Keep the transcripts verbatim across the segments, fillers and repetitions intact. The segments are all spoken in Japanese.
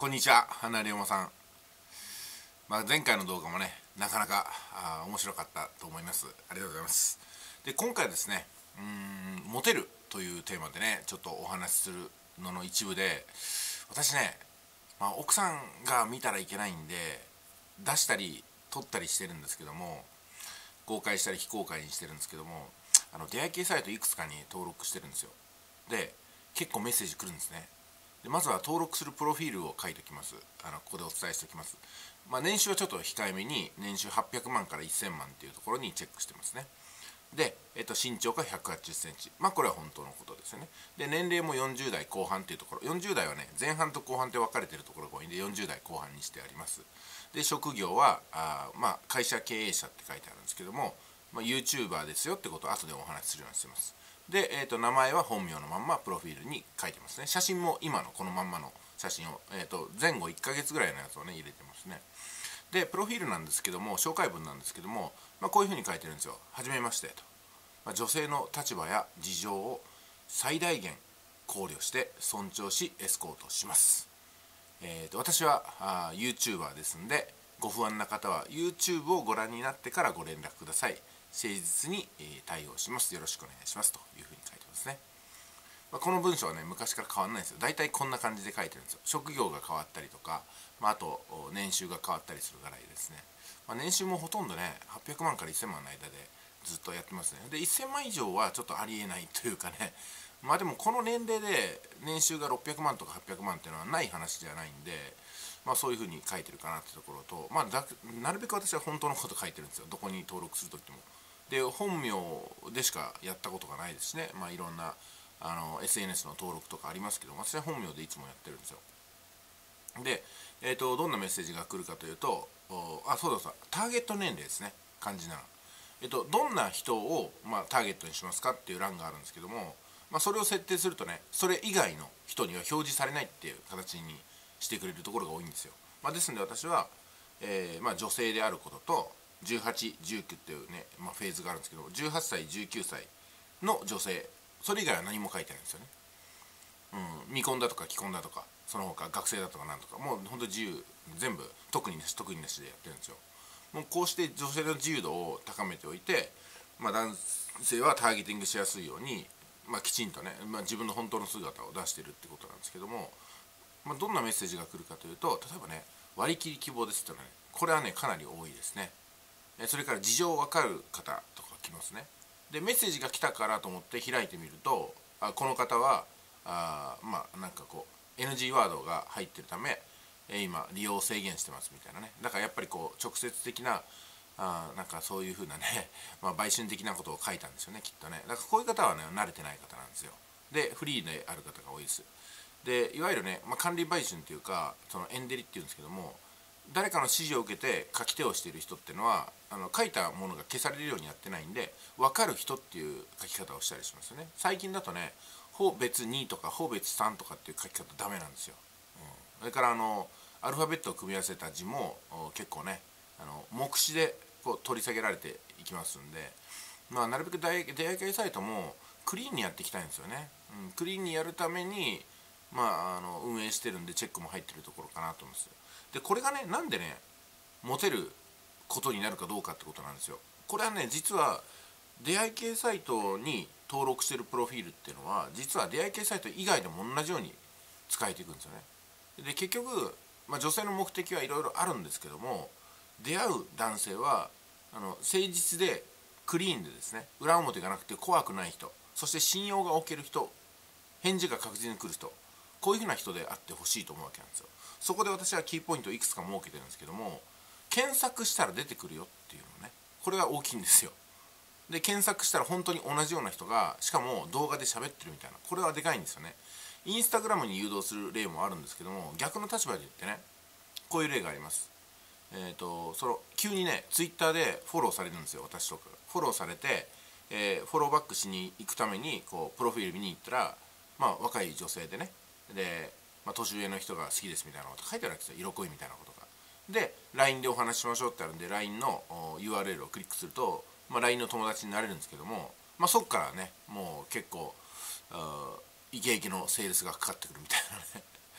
こんにちは、花龍馬さん。まあ、前回の動画もね、なかなかあ面白かったと思います。ありがとうございます。で、今回ですね、うーん、モテるというテーマでね、ちょっとお話しするのの一部で、私ね、まあ、奥さんが見たらいけないんで、出したり撮ったりしてるんですけども、公開したり非公開にしてるんですけども、あの出会い系サイトいくつかに登録してるんですよ。で、結構メッセージ来るんですね。でまずは登録するプロフィールを書いておきます。あのここでお伝えしておきます。まあ、年収はちょっと控えめに、年収はっぴゃくまんからせんまんっていうところにチェックしてますね。で、えっと、身長がひゃくはちじゅっセンチ。まあ、これは本当のことですよね。で、年齢もよんじゅう代後半っていうところ。よんじゅう代はね、前半と後半って分かれてるところが多いんで、よんじゅう代後半にしてあります。で、職業は、あまあ、会社経営者って書いてあるんですけども、まあ、YouTuber ですよってことを後でお話しするようにしてます。で、えー、と名前は本名のまんまプロフィールに書いてますね。写真も今のこのまんまの写真を、えー、と前後いっかげつぐらいのやつをね入れてますね。でプロフィールなんですけども、紹介文なんですけども、まあ、こういうふうに書いてるんですよ。はじめましてと、まあ、女性の立場や事情を最大限考慮して尊重しエスコートします。えー、と私はあ YouTuber ですんで、ご不安な方は YouTube をご覧になってからご連絡ください。誠実に、えー、対応します。よろしくお願いしますというふうに書いてますね。まあ、この文章はね、昔から変わらないんですよ。大体こんな感じで書いてるんですよ。職業が変わったりとか、まあ、あと年収が変わったりするぐらいですね。まあ、年収もほとんどね、はっぴゃくまんからせんまんの間でずっとやってますね。で、せんまん以上はちょっとありえないというかね、まあでもこの年齢で年収がろっぴゃくまんとかはっぴゃくまんっていうのはない話じゃないんで、まあ、そういうふうに書いてるかなってところと、まあ、だなるべく私は本当のこと書いてるんですよ。どこに登録するときも。で本名でしかやったことがないですしね。まあいろんなあの エスエヌエス の登録とかありますけど、私は本名でいつもやってるんですよ。で、えー、とどんなメッセージが来るかというと、あそうだそうだ、ターゲット年齢ですね、漢字なら。えっ、とどんな人を、まあ、ターゲットにしますかっていう欄があるんですけども、まあ、それを設定するとね、それ以外の人には表示されないっていう形にしてくれるところが多いんですよ。まあ、ですので私は、えーまあ、女性であることとじゅうはち、じゅうきゅうっていうね、まあ、フェーズがあるんですけど、じゅうはっさい、じゅうきゅうさいの女性、それ以外は何も書いてないんですよね。うん、未婚だとか既婚だとか、その他学生だとかなんとか、もう本当自由、全部特になし特になしでやってるんですよ。もうこうして女性の自由度を高めておいて、まあ、男性はターゲティングしやすいように、まあ、きちんとね、まあ、自分の本当の姿を出してるってことなんですけども、まあ、どんなメッセージが来るかというと、例えばね、割り切り希望ですとね、これはねかなり多いですね。それから事情わかる方とか来ますね。でメッセージが来たからと思って開いてみると、あこの方はあまあなんかこう エヌジー ワードが入ってるため、え今利用を制限してますみたいなね。だからやっぱりこう直接的なあなんかそういう風なね、まあ、売春的なことを書いたんですよね、きっとね。だからこういう方はね慣れてない方なんですよ。でフリーである方が多いです。でいわゆるね、まあ、管理売春っていうか、そのエンデリっていうんですけども、誰かの指示を受けて書き手をしている人っていうのは、あの書いたものが消されるようにやってないんで、分かる人っていう書き方をしたりしますよね。最近だとね、法別にとか法別さんとかっていう書き方ダメなんですよ。うん、それからあのアルファベットを組み合わせた字も結構ね、あの目視でこう取り下げられていきますんで、まあ、なるべく出会い系サイトもクリーンにやっていきたいんですよね。うん、クリーンにやるために、まあ、あの運営してるんでチェックも入ってるところかなと思うんですよ。でこれがね、なんでねモテることになるかどうかってことなんですよ。これはね、実は出会い系サイトに登録してるプロフィールっていうのは、実は出会い系サイト以外でも同じように使えていくんですよね。で結局、まあ、女性の目的はいろいろあるんですけども、出会う男性はあの誠実でクリーンでですね、裏表がなくて怖くない人、そして信用が置ける人、返事が確実に来る人、こういうふうな人であってほしいと思うわけなんですよ。そこで私はキーポイントをいくつか設けてるんですけども、検索したら出てくるよっていうのね、これが大きいんですよ。で検索したら本当に同じような人が、しかも動画で喋ってるみたいな、これはでかいんですよね。インスタグラムに誘導する例もあるんですけども、逆の立場で言ってね、こういう例があります。えっ、ー、とその急にねツイッターでフォローされるんですよ、私とかが。フォローされて、えー、フォローバックしに行くためにこうプロフィール見に行ったら、まあ若い女性でね、で、まあ、年上の人が好きですみたいなこと書いてあるわけですよ、色恋みたいなことが。で ライン でお話ししましょうってあるんで、 ライン の ユーアールエル をクリックすると、まあ、ライン の友達になれるんですけども、まあ、そっからねもう結構イケイケのセールスがかかってくるみたいなね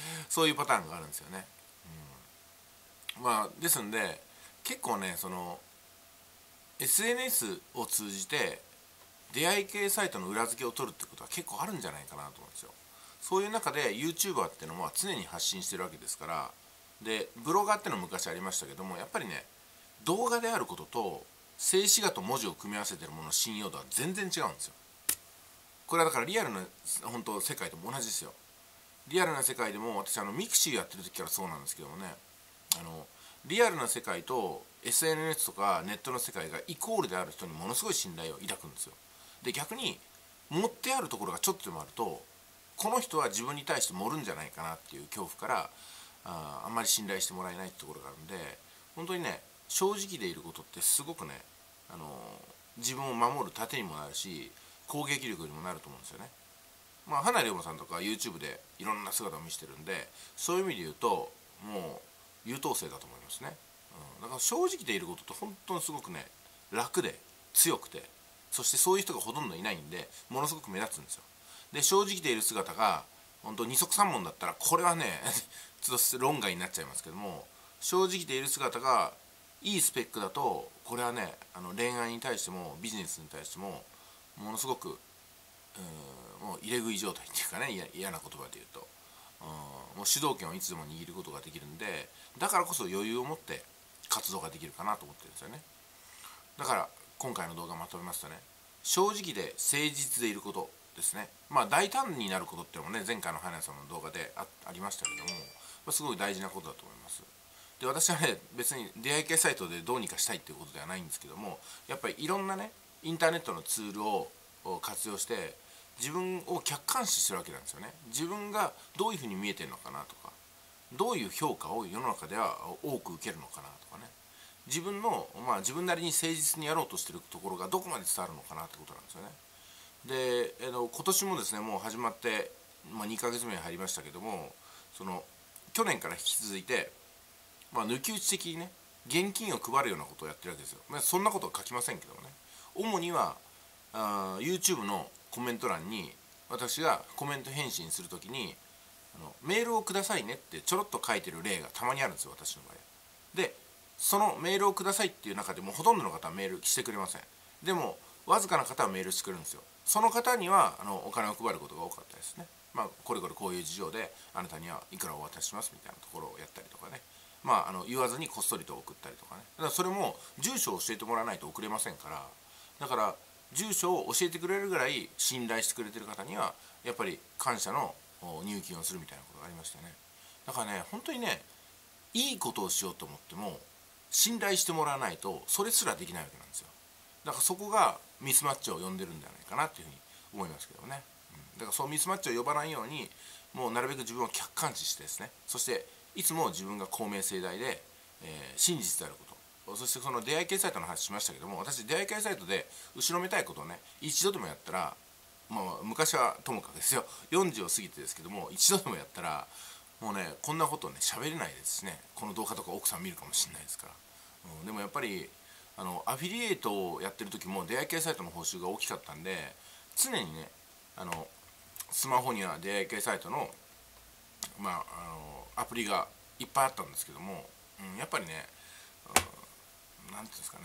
そういうパターンがあるんですよね。うん、まあですんで結構ねその エスエヌエス を通じて出会い系サイトの裏付けを取るってことは結構あるんじゃないかなと思うんですよ。そういう中で YouTuber っていうのは常に発信してるわけですから。でブロガーっていうのも昔ありましたけども、やっぱりね動画であることと静止画と文字を組み合わせてるものの信用度は全然違うんですよ。これはだからリアルな本当世界とも同じですよ。リアルな世界でも私あのミクシーやってる時からそうなんですけどもね、あのリアルな世界と エスエヌエス とかネットの世界がイコールである人にものすごい信頼を抱くんですよ。で逆に持ってあるところがちょっとでもあると、この人は自分に対して盛るんじゃないかなっていう恐怖からあ, あんまり信頼してもらえないってところがあるんで、本当にね正直でいることってすごくね、あの自分を守る盾にもなるし攻撃力にもなると思うんですよね。まあ花龍馬さんとか YouTube でいろんな姿を見せてるんで、そういう意味で言うともう優等生だと思いますね。うん、だから正直でいることって本当にすごくね楽で強くて、そしてそういう人がほとんどいないんでものすごく目立つんですよ。で正直でいる姿が本当二足三門だったらこれはねちょっと論外になっちゃいますけども、正直でいる姿がいいスペックだとこれはねあの恋愛に対してもビジネスに対してもものすごくもう入れ食い状態っていうかね、嫌な言葉で言うと、うん、もう主導権をいつでも握ることができるんで、だからこそ余裕を持って活動ができるかなと思ってるんですよね。だから今回の動画まとめますとね、正直で誠実でいることですね。まあ大胆になることっていうのもね前回の花屋さんの動画で あ, ありましたけども、まあ、すごい大事なことだと思います。で私はね別に出会い系サイトでどうにかしたいっていうことではないんですけども、やっぱりいろんなねインターネットのツールを活用して自分を客観視してるわけなんですよね。自分がどういうふうに見えてるのかなとか、どういう評価を世の中では多く受けるのかなとかね、自分の、まあ、自分なりに誠実にやろうとしてるところがどこまで伝わるのかなってことなんですよね。で、えの今年もですねもう始まって、まあ、にかげつめに入りましたけども、その去年から引き続いて、まあ、抜き打ち的にね現金を配るようなことをやってるわけですよ。まあ、そんなことは書きませんけどもね、主にはあ YouTube のコメント欄に私がコメント返信するときにあのメールをくださいねってちょろっと書いてる例がたまにあるんですよ、私の場合で。そのメールをくださいっていう中でもほとんどの方はメールしてくれません。でもわずかな方はメールしてくれるんですよ。その方にはあのお金を配ることが多かったですね。まあこれこれこういう事情であなたにはいくらお渡ししますみたいなところをやったりとかね、まああの言わずにこっそりと送ったりとかね。だからそれも住所を教えてもらわないと送れませんから、だから住所を教えてくれるぐらい信頼してくれてる方にはやっぱり感謝の入金をするみたいなことがありましたね。だからね本当にねいいことをしようと思っても信頼してもらわないとそれすらできないわけなんですよ。だからそこがミスマッチを呼んでるんじゃないかなっていうふうに思いますけどね、うん、だからそうミスマッチを呼ばないようにもうなるべく自分を客観視してですね、そしていつも自分が公明正大で、えー、真実であること、そしてその出会い系サイトの話しましたけども、私出会い系サイトで後ろめたいことをね一度でもやったら、まあ、昔はともかくですよよんじゅうを過ぎてですけども一度でもやったらもうねこんなことね喋れないですしね、この動画とか奥さん見るかもしれないですから、うん、でもやっぱりあのアフィリエイトをやってる時も出会い系サイトの報酬が大きかったんで、常にねあのスマホには出会い系サイトの,、まあ、あのアプリがいっぱいあったんですけども、うん、やっぱりね何ていうんですかね、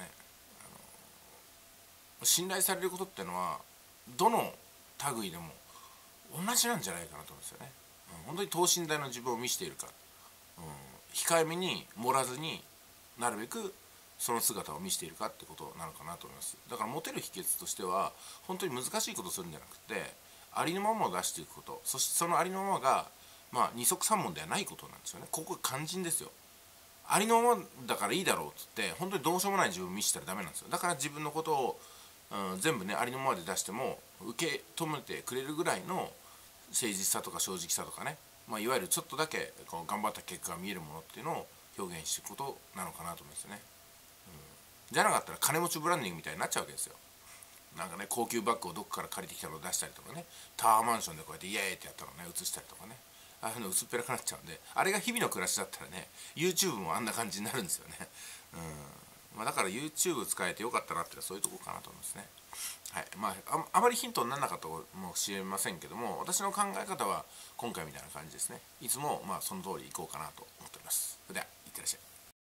あの信頼されることっていうのはどの類でも同じなんじゃないかなと思うんですよね。うん、本当に等身大の自分を見せているか、うん、控えめに盛らずになるべくその姿を見せているかってことなのかなと思います。だからモテる秘訣としては本当に難しいことをするんじゃなくてありのままを出していくこと、そしてそのありのままがまあ二足三門ではないことなんですよね。ここが肝心ですよ。ありのままだからいいだろうっつって本当にどうしようもない自分を見せたらダメなんですよ。だから自分のことを、うん、全部ねありのままで出しても受け止めてくれるぐらいの誠実さとか正直さとかね、まあ、いわゆるちょっとだけこう頑張った結果が見えるものっていうのを表現していくことなのかなと思うんですよね。うん、じゃなかったら金持ちブランディングみたいになっちゃうわけですよ。なんかね高級バッグをどこから借りてきたのを出したりとかね、タワーマンションでこうやってイエーイってやったのをね写したりとかね、ああいうの薄っぺらくなっちゃうんで、あれが日々の暮らしだったらね YouTube もあんな感じになるんですよね。 まあ、だから YouTube 使えてよかったなっていうのはそういうところかなと思いますね。はい、まあ、ああまりヒントにならなかったかもしれませんけども、私の考え方は今回みたいな感じですね。いつもまあその通りいこうかなと思っております。それでは。